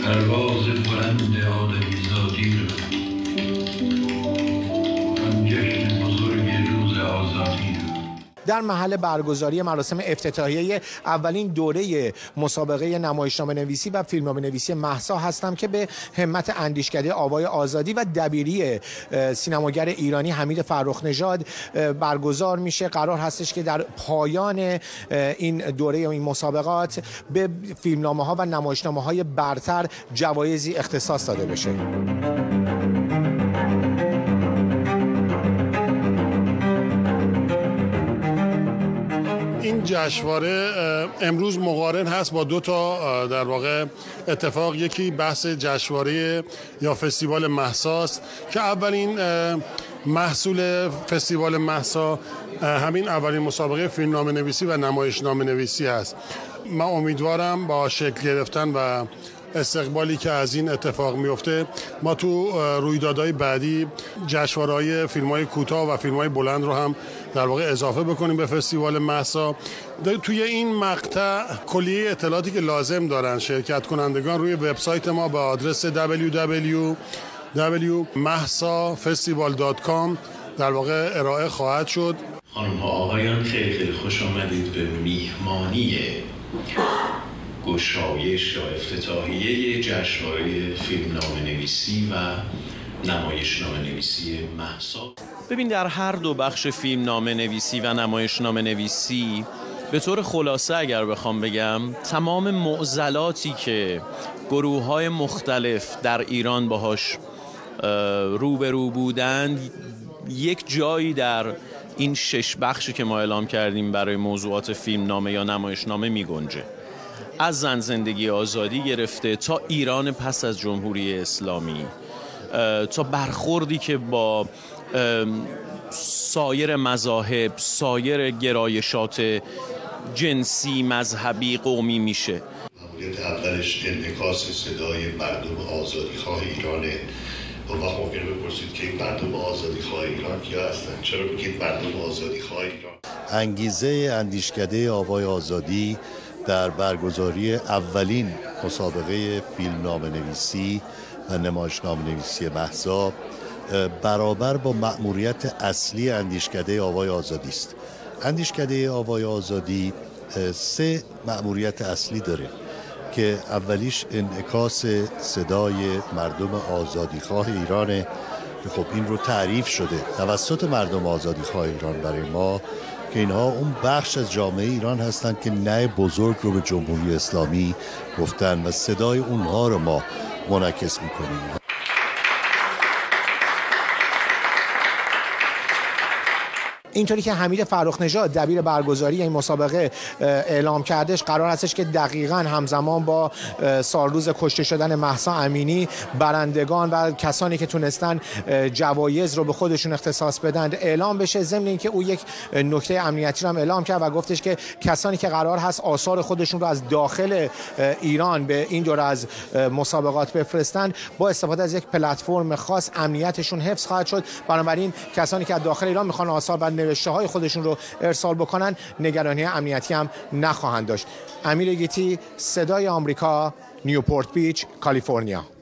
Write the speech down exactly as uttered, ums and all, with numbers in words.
پرواز بلند آدمیزادی رو، آن جشن بزرگ روز آزادی رو. در محل برگزاری مراسم افتتاحیه اولین دوره مسابقه نمایشنامه نویسی و فیلمنامه نویسی مهسا هستم که به همت اندیشکده آوای آزادی و دبیری سینماگر ایرانی حمید فرخ نژاد برگزار میشه. قرار هستش که در پایان این دوره و این مسابقات به فیلمنامه ها و نمایشنامه های برتر جوایزی اختصاص داده بشه. این جشنواره امروز مقارن هست با دو تا در واقع اتفاق. یکی بحث جشنواره یا فستیوال مهسا است که اولین محصول فستیوال مهسا همین اولین مسابقه فیلمنامه نویسی و نمایشنامه نویسی است. من امیدوارم با شکل گرفتن و استقبالی که از این اتفاق میفته ما تو رویدادهای بعدی جشنواره‌های فیلم‌های کوتاه و فیلم‌های بلند رو هم در واقع اضافه بکنیم به فستیوال مهسا. توی این مقطع کلیه اطلاعاتی که لازم دارن شرکت کنندگان روی وبسایت ما به آدرس دبلیو دبلیو دبلیو دات mahsa festival دات com در واقع ارائه خواهد شد. خانم ها آقایان، خیلی خیلی خوش آمدید به میهمانی گشایش یا افتتاحیه جشنواره فیلمنامه نویسی و نمایشنامه نویسی مهسا. ببین، در هر دو بخش فیلمنامه نویسی و نمایشنامه نویسی به طور خلاصه اگر بخوام بگم تمام معضلاتی که گروه‌های مختلف در ایران باهاش روبرو بودند یک جایی در این شش بخشی که ما اعلام کردیم برای موضوعات فیلمنامه یا نمایشنامه می‌گنجه. از زن زندگی آزادی گرفته تا ایران پس از جمهوری اسلامی، تا برخوردی که با سایر مذاهب، سایر گرایشات جنسی، مذهبی، قومی میشه. مأموریت اولش انعکاس صدای مردم آزادیخواه ایرانه. و وقت ممکنه بپرسید که این مردم آزادیخواه ایران کیا هستن؟ چرا بگید مردم آزادیخواه ایران؟ انگیزه اندیشکده آوای آزادی در برگزاری اولین مسابقه فیلمنامه نویسی و نمایشنامه نویسی مهسا برابر با مأموریت اصلی اندیشکده آوای آزادی است. اندیشکده آوای آزادی سه مأموریت اصلی داره که اولیش انعکاس صدای مردم آزادیخواه ایرانه که خب این رو تعریف شده توسط مردم آزادیخواه ایران برای ما که اینها اون بخش از جامعه ایران هستند که نه بزرگ رو به جمهوری اسلامی گفتن و صدای اونها رو ما منعکس میکنیم. اینطوری که حمید فرخ نژاد دبیر برگزاری این مسابقه اعلام کردش، قرار هستش که دقیقاً همزمان با سالروز کشته شدن مهسا امینی برندگان و کسانی که تونستن جوایز رو به خودشون اختصاص بدن اعلام بشه. ضمن اینکه او یک نکته امنیتی رو هم اعلام کرد و گفتش که کسانی که قرار هست آثار خودشون رو از داخل ایران به این دور از مسابقات بفرستن با استفاده از یک پلتفرم خاص امنیتشون حفظ خواهد شد. بنابراین کسانی که از داخل ایران میخوان آثار و نوشته های خودشون رو ارسال بکنن نگرانی امنیتی هم نخواهند داشت. امیر گیتی، صدای آمریکا، نیوپورت بیچ، کالیفرنیا.